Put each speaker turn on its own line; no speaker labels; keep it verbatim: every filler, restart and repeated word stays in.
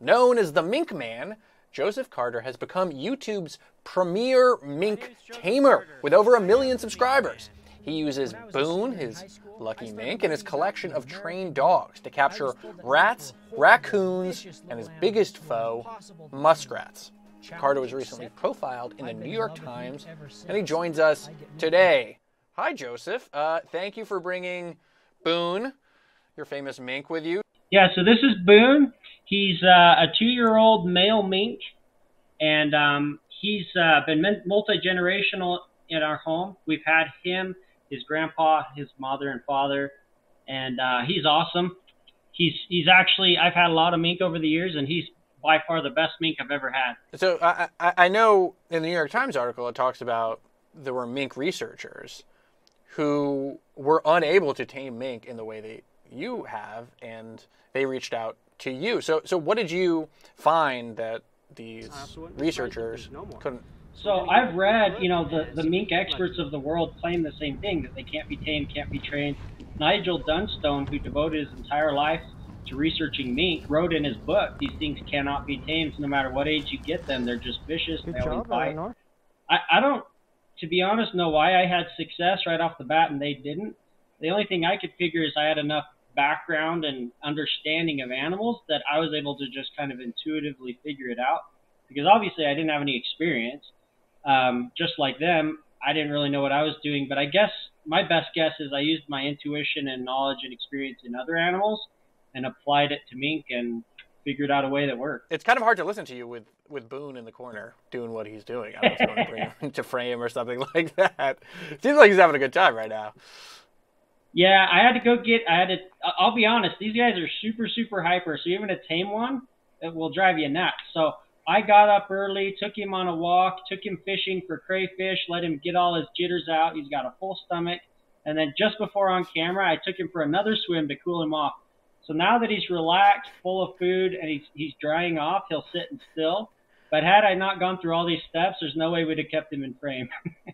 Known as the Mink Man, Joseph Carter has become YouTube's premier mink tamer with over a million subscribers. He uses Boone, his lucky mink, and his collection of trained dogs to capture rats, raccoons, and his biggest foe, muskrats. Carter was recently profiled in the New York Times, and he joins us today. Hi, Joseph. Uh, thank you for bringing Boone, your famous mink, with you.
Yeah, so this is Boone. He's uh, a two-year-old male mink, and um, he's uh, been multi-generational in our home. We've had him, his grandpa, his mother and father, and uh, he's awesome. He's he's actually, I've had a lot of mink over the years, and he's by far the best mink I've ever had.
So I, I, I know in the New York Times article it talks about there were mink researchers who were unable to tame mink in the way that you have, and they reached out to you. So so what did you find that these researchers couldn't?
So I've read, you know, the, the mink experts of the world claim the same thing, that they can't be tamed, can't be trained. Nigel Dunstone, who devoted his entire life to researching mink, wrote in his book, these things cannot be tamed. No matter what age you get them, they're just vicious. Good they always bite. I, I don't, to be honest, know why I had success right off the bat and they didn't. The only thing I could figure is I had enough background and understanding of animals that I was able to just kind of intuitively figure it out, because obviously I didn't have any experience. Um, just like them, I didn't really know what I was doing, but I guess my best guess is I used my intuition and knowledge and experience in other animals and applied it to mink and figured out a way that worked.
It's kind of hard to listen to you with, with Boone in the corner doing what he's doing. I don't know if you want to bring him to frame or something like that. Seems like he's having a good time right now.
Yeah, I had to go get, I had to, I'll be honest, these guys are super, super hyper. So even a tame one, it will drive you nuts. So I got up early, took him on a walk, took him fishing for crayfish, let him get all his jitters out. He's got a full stomach. And then just before on camera, I took him for another swim to cool him off. So now that he's relaxed, full of food, and he's, he's drying off, he'll sit and still. But had I not gone through all these steps, there's no way we'd have kept him in frame.